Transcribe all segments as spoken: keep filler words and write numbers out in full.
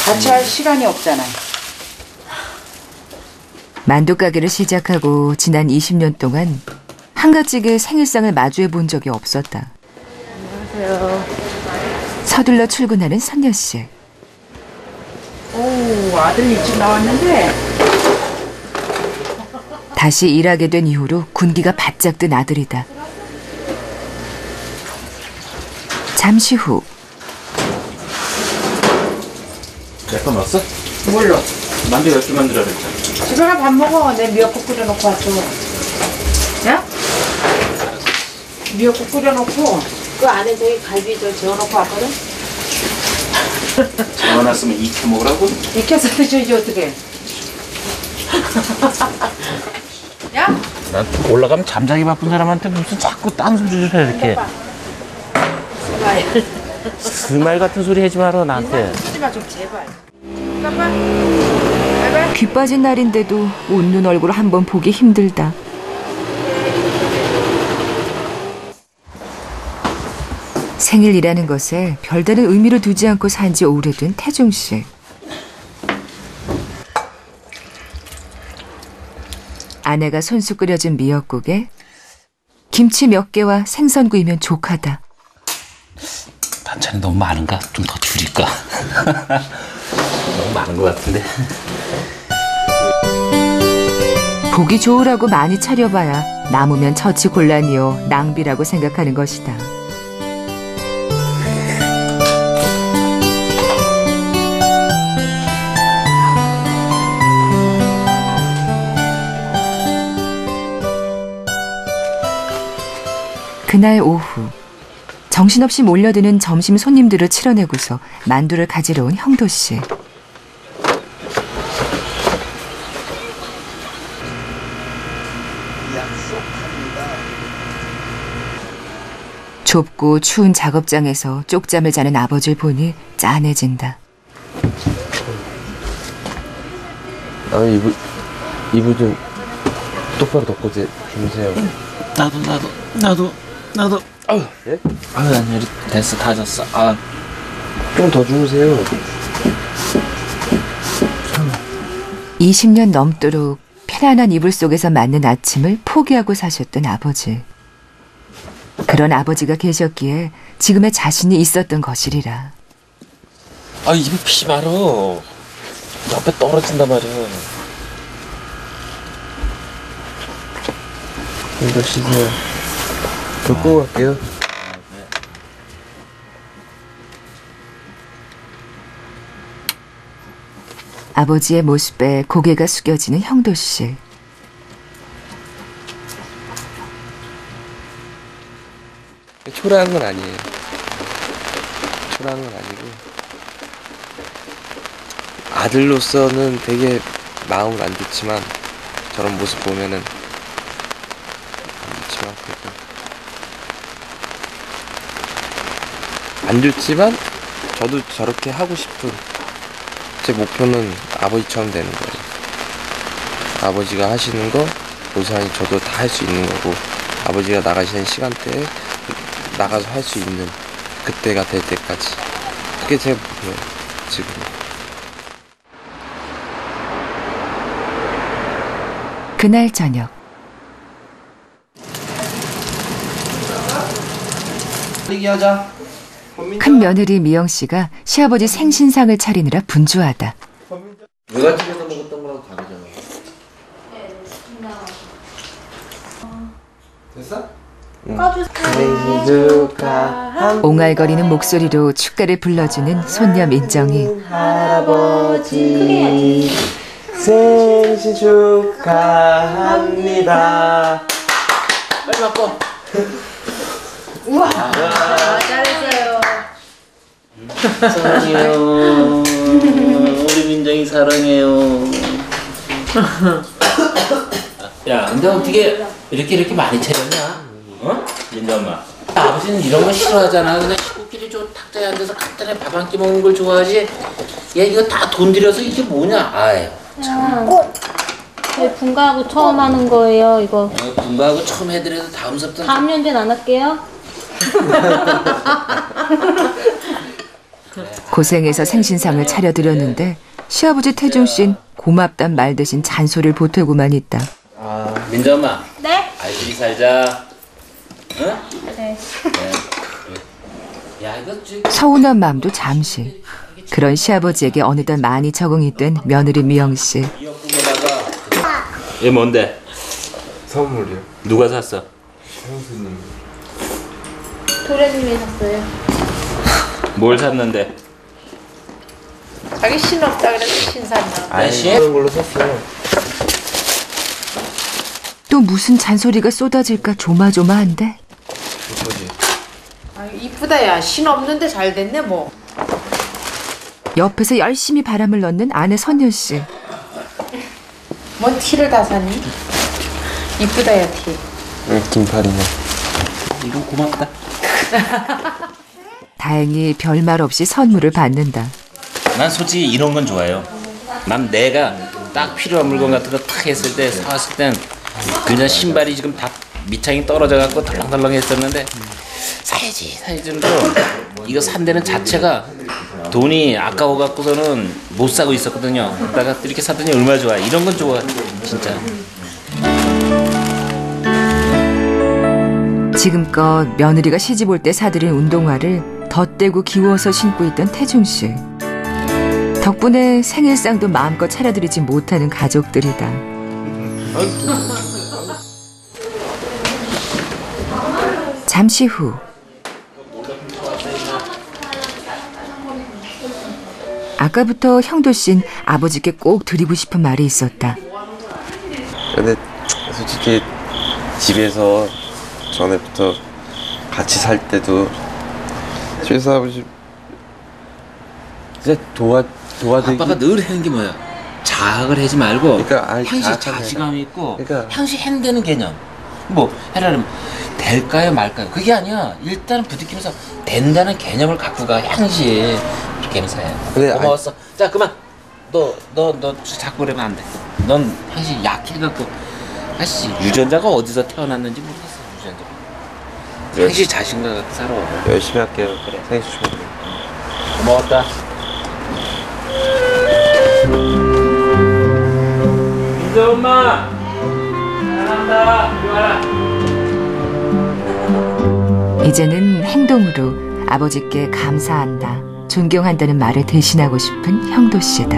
같이 할 시간이 없잖아. 만두 가게를 시작하고 지난 이십 년 동안 한가지게 생일상을 마주해 본 적이 없었다. 안녕하세요. 서둘러 출근하는 선녀 씨. 오, 아들 일찍 나왔는데. 다시 일하게 된 이후로 군기가 바짝 든 아들이다. 잠시 후. 약간 왔어? 뭘로? 만두 열 개 만들어야 됐잖아. 집에 가서 밥 먹어. 내 미역국 끓여놓고 왔어. 야? 미역국 끓여놓고 그 안에 저기 갈비 저 재워놓고 왔거든? 재워놨으면 익혀 먹으라고? 익혀서 드셔야지 어떡해. 야? 난 올라가면 잠자기 바쁜 사람한테 무슨 자꾸 딴소리를 해 이렇게. 스마일 같은 소리 하지 마라 나한테. 쓰지 마 좀 제발. 귀 빠진 날인데도 웃는 얼굴 한번 보기 힘들다. 생일이라는 것에 별다른 의미를 두지 않고 산 지 오래된 태중 씨. 아내가 손수 끓여준 미역국에 김치 몇 개와 생선구이면 족하다. 반찬이 너무 많은가? 좀 더 줄일까? 너무 많은 것 같은데. 보기 좋으라고 많이 차려봐야 남으면 처치곤란이요 낭비라고 생각하는 것이다. 그날 오후 정신없이 몰려드는 점심 손님들을 치러내고서 만두를 가지러 온 형도 씨. 좁고 추운 작업장에서 쪽잠을 자는 아버지를 보니 짠해진다. 아, 이불, 이불 좀 똑바로 덮고 제, 주무세요. 나도 나도 나도 나도. 아우 예? 아유 아니 됐어 다 잤어. 아 좀 더 주무세요. 이십 년 넘도록 편안한 이불 속에서 맞는 아침을 포기하고 사셨던 아버지. 그런 아버지가 계셨기에 지금의 자신이 있었던 것이리라. 아 입에 피지 말어. 옆에 떨어진단 말이야. 좀 더 쉬세요. 저 끄고 갈게요. 아버지의 모습에 고개가 숙여지는 형도 씨. 초라한 건 아니에요. 초라한 건 아니고 아들로서는 되게 마음은 안 좋지만 저런 모습 보면은 안 좋지만 그래도 안 좋지만 저도 저렇게 하고 싶은 제 목표는 아버지처럼 되는 거예요. 아버지가 하시는 거 고스란히 저도 다 할 수 있는 거고 아버지가 나가시는 시간대에 나가서 할 수 있는 그때가 될 때까지 그게 제 목표예요 지금. 그날 저녁 얘기하자. 큰 며느리 미영 씨가 시아버지 생신상을 차리느라 분주하다. 외갓집에서 먹었던 거랑 다르잖아. 됐어? 생신 축하합니다. 옹알거리는 목소리로 축가를 불러주는 손녀 민정이. 할아버지 생신 축하합니다. 빨리 바꿔. 우와, 아, 잘했어요. 사랑해요. 우리 민정이 사랑해요. 야, 근데 어떻게 이렇게 이렇게 많이 차렸냐? 어? 민정 엄마. 아버지는 이런 거 싫어하잖아. 그냥 식구끼리 좀 탁자에 앉아서 간단히 밥 한 끼 먹는 걸 좋아하지. 야, 이거 다 돈 들여서 이게 뭐냐? 아유. 참. 네, 분가하고 처음 하는 거예요, 이거. 어, 분가하고 처음 해드려도 다음 섭도. 다음 연도엔 안 할게요. 고생해서 생신상을 차려드렸는데 시아버지 태중 씨는 고맙단 말 대신 잔소리를 보태고만 있다. 아, 민자 엄마. 네? 알뜰히 살자. 응? 네. 야, 이거 지금 서운한 마음도 잠시. 그런 시아버지에게 어느덧 많이 적응이 된 며느리 미영 씨. 미역국에다가. 얘 뭔데? 선물이요. 누가 샀어? 형수님. 도련님이 샀어요. 뭘 샀는데? 자기 신 없다 그래서 신 샀나. 아니, 씨? 그런 걸로 샀어요. 또 무슨 잔소리가 쏟아질까 조마조마한데. 이쁘지? 아, 이쁘다 야. 신 없는데 잘 됐네 뭐. 옆에서 열심히 바람을 넣는 아내 선녀 씨. 뭔 티를 다 샀니? 이쁘다 야 티. 응, 긴팔이네. 이거 고맙다. 다행히 별말 없이 선물을 받는다. 난 솔직히 이런 건 좋아요. 난 내가 딱 필요한 물건 같은 거 탁 했을 때 사왔을 땐 그냥 신발이 지금 다 밑창이 떨어져 갖고 덜렁덜렁 했었는데 사야지 사야지 좀 이거 산 데는 자체가 돈이 아까워 갖고서는 못 사고 있었거든요. 그러다가 이렇게 샀더니 얼마나 좋아. 이런 건 좋아 진짜. 지금껏 며느리가 시집 올 때 사들인 운동화를 덧대고 기워서 신고 있던 태중 씨. 덕분에 생일상도 마음껏 차려드리지 못하는 가족들이다. 잠시 후 아까부터 형도 씨는 아버지께 꼭 드리고 싶은 말이 있었다. 근데 솔직히 집에서 전에부터 같이 살 때도 집에서 아버지 진짜 도와 도와드리기. 아빠가 늘 하는 게 뭐야? 자학을 하지 말고 그러니까, 아니, 향시 자학하는 자신감 있고 그러니까. 향시 행되는 개념. 뭐 해라면 될까요 말까요? 그게 아니야. 일단 부딪히면서 된다는 개념을 갖고 가. 향시 이렇게 하면서 해. 그래, 고마웠어. 자 그만. 너 너 너 자꾸 그러면 안 돼. 넌 향시 약해갖고 아씨 유전자가 어디서 태어났는지 모르겠어. 유전자. 향시 자신감 갖고 살아. 열심히 할게요. 그래. 생일 축하. 고마웠다. 민자 엄마 사랑한다. 이리 와라. 이제는 행동으로 아버지께 감사한다, 존경한다는 말을 대신하고 싶은 형도 씨다.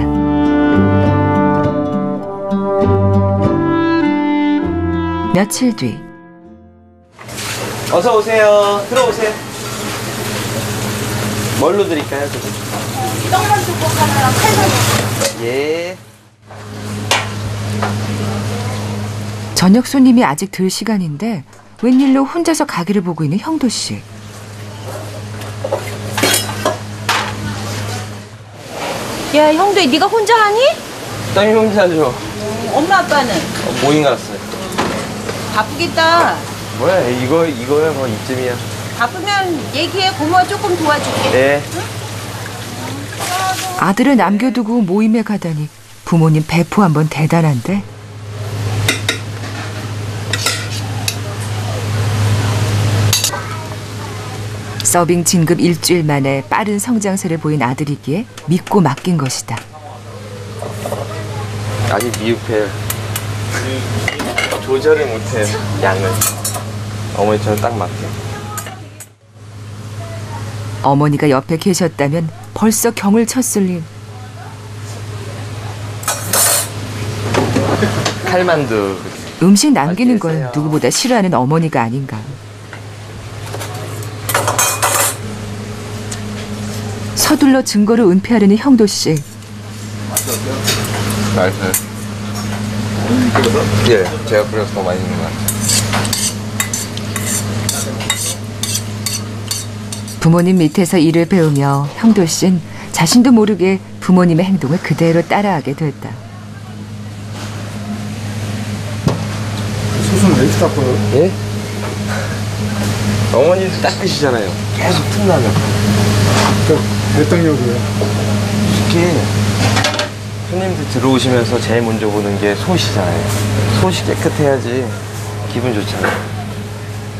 며칠 뒤 어서 오세요. 들어오세요. 뭘로 드릴까요? 떡만 두고 하나랑 칼만. 예. 저녁 손님이 아직 들 시간인데 웬일로 혼자서 가게를 보고 있는 형도 씨. 야, 형도 네가 혼자 하니? 땅이 혼자죠. 엄마 아빠는? 어, 모임 갔어요. 바쁘겠다. 뭐야 이거 이거야 뭐 이쯤이야. 바쁘면 얘기해. 고모가 조금 도와줄게. 네. 아들을 남겨두고 모임에 가다니 부모님 배포 한번 대단한데. 서빙 진급 일주일 만에 빠른 성장세를 보인 아들이기에 믿고 맡긴 것이다. 아직 미흡해요. 조절을 못해요. 양을. 어머니처럼 딱 맞게. 어머니가 옆에 계셨다면 벌써 경을 쳤을 일. 칼만두. 음식 남기는 걸 맛있게 드세요. 누구보다 싫어하는 어머니가 아닌가. 서둘러 증거를 은폐하려는 형도 씨. 맛있어요. 예, 제가 끓여서 더 맛있는 것 같아요. 부모님 밑에서 일을 배우며 형도 씨는 자신도 모르게 부모님의 행동을 그대로 따라하게 됐다. 수순 왜 이렇게 닦아요? 예? 어머니도 닦으시잖아요. 계속 틈나면. 몇 등력이에요? 특히 손님들 들어오시면서 제일 먼저 보는 게 솥이잖아요. 솥이 깨끗해야지 기분 좋잖아요.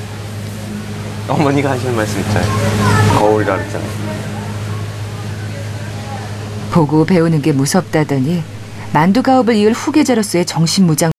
어머니가 하시는 말씀 있잖아요. 거울이라 그랬잖아요. 보고 배우는 게 무섭다더니 만두가업을 이을 후계자로서의 정신무장